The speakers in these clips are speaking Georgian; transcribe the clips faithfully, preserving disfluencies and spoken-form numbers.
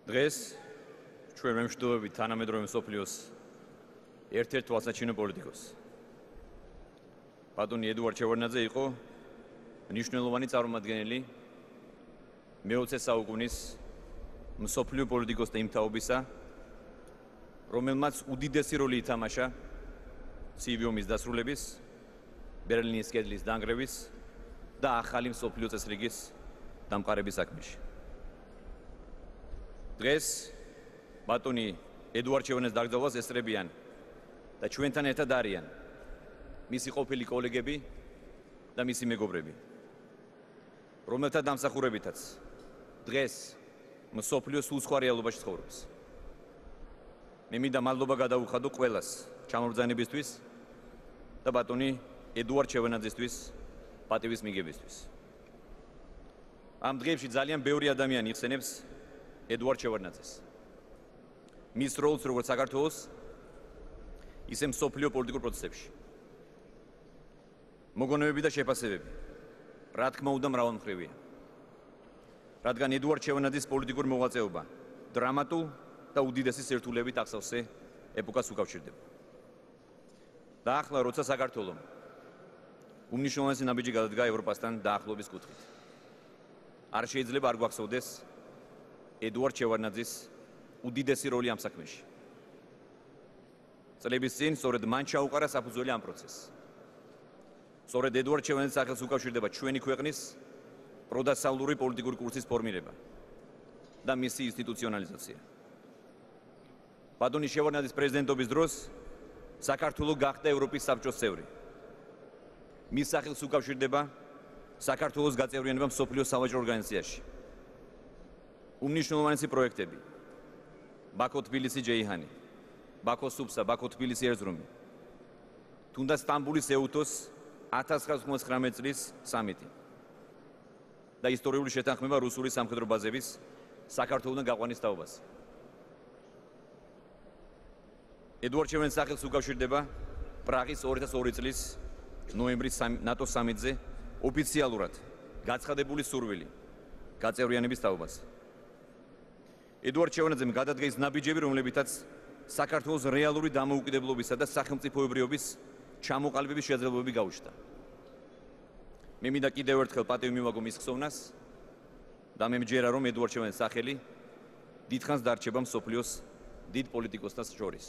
დღეს ჩვენ ვემშვიდობებით თანამედროვე მსოფლიოს ერთ-ერთ თვალსაჩინო პოლიტიკოს. ბატონი ედუარდ შევარდნაძე იყო მნიშვნელოვანი წარმომადგენელი მეოცე საუკუნის მსოფლიო პოლიტიკოსთა იმ თაობისა, რომელმაც უდიდესი როლი ითამაშა ცივი ომის დასრულების, ბერლინის კედლის დანგრევის და ახალი მსოფლიო წესრიგის დამყარების საქმეში. დღეს ბატონი ედუარდ შევარდნაძის დაკრძალვას ესწრებიან და ჩვენთან ერთად არიან მისი ყოფილი კოლეგები და მისი მეგობრები, რომელთა დამსახურებითაც დღეს მსოფლიო სულ სხვა რეალობაში ცხოვრობს. მე მინდა მადლობა გადავუხადო ყველას ჩამობრძანებისთვის და ბატონი ედუარდ შევარდნაძისთვის პატივის მიღებისთვის. ამ დღეებში ძალიან ბევრი ადამიანი იხსენებს ედუარდ შევარდნაძეს. მის როლს როგორც საქართველოს, ისე მსოფლიო პოლიტიკურ პროცესებში. მოგონებები და შეფასებები, რა თქმა უნდა, მრავალმხრივია. რადგან ედუარდ შევარდნაძის პოლიტიკური მოღვაწეობა დრამატულ და უდიდესი სირთულეებით ახსოვსე ეპოქას უკავშირდება. და ახლა, როცა საქართველომ უმნიშვნელოვანესი ნაბიჯი გადადგა ევროპასთან დაახლოების კუთხით, არ შეიძლება არ გვახსოვდეს ედუარდ შევარდნაძის უდიდესი როლი ამ საქმეში. წლების წინ სწორედ მან ჩაუყარა საფუძველი ამ პროცესს. სწორედ ედუარდ შევარდნაძის სახელს უკავშირდება ჩვენი ქვეყნის პროდასავლური პოლიტიკური კურსის ფორმირება და მისი ინსტიტუციონალიზაცია. ბატონი შევარდნაძის პრეზიდენტობის დროს საქართველო გახდა ევროპის საბჭოს წევრი. მის სახელს უკავშირდება საქართველოს გაწევრიანება მსოფლიო სავაჭრო ორგანიზაციაში. უმნიშვნელოვანესი პროექტები: ბაქო-თბილისი-ჯეიჰანი, ბაქო-სუფსა, ბაქო-თბილისი ერზრუმი, თუნდაც სტამბულის ეუთოს ათას ცხრაას ოცდათხმეტ წლის სამიტი და ისტორიული შეთანხმება რუსული სამხედრო ბაზების საქართველოდან გაყვანის თაობაზე. ედუარდ შევარდნაძის სახელს უკავშირდება პრაღის ორი ათას ორი წლის ნოემბრის ნატოს სამიტზე ოფიციალურად გაცხადებული სურვილი გაწევრიანების თაობაზე. ედუარდ შევარდნაძემ გადადგა ის ნაბიჯები, რომლებითაც საქართველოს რეალური დამოუკიდებლობისა და სახელმწიფოებრიობის ჩამოყალიბების შესაძლებლობები გაუჩნდა. მე მინდა კიდევ ერთხელ პატივი მივაგო მის ხსოვნას და მე მჯერა, რომ ედუარდ შევარდნაძის სახელი დიდხანს დარჩება მსოფლიოს დიდ პოლიტიკოსთა შორის.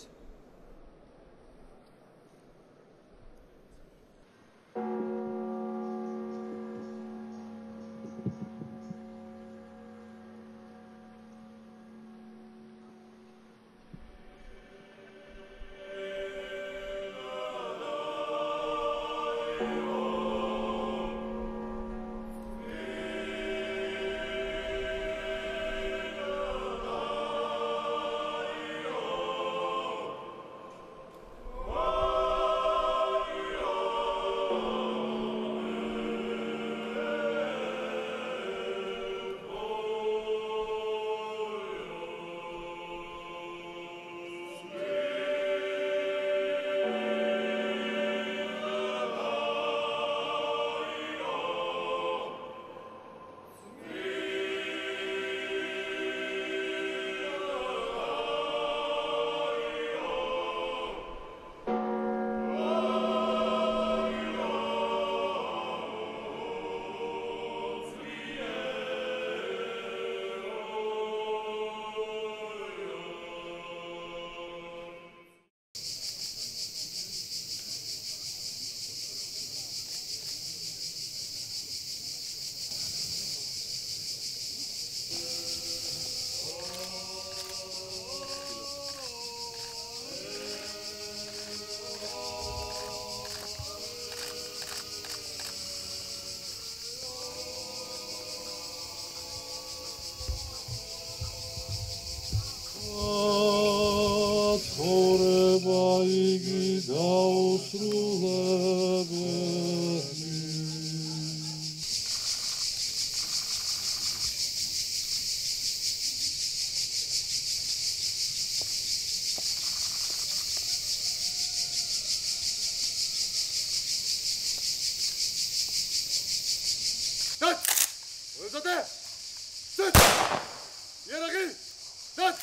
Sët! Sët! Jera ghi! დაც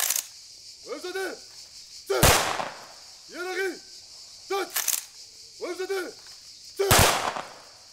ვებზადე წერე იერაღი დაც ვებზადე